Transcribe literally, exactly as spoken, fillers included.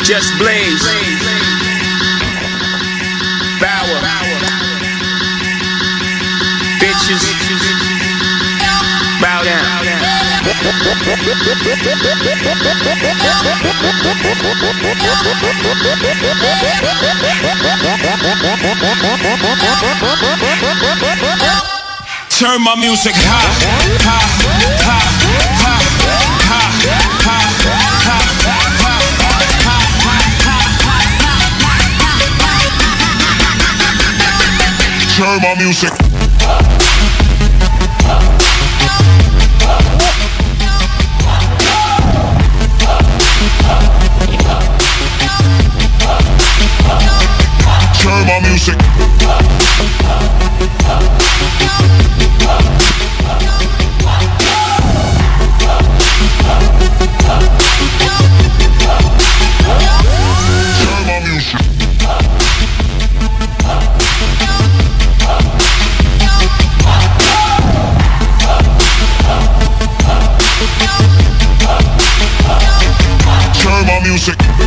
Just Blaze, Bower, bitches, bow down. Turn my music high, high, high, high, high, high, high, high. Turn my music. Turn my music. Turn my music.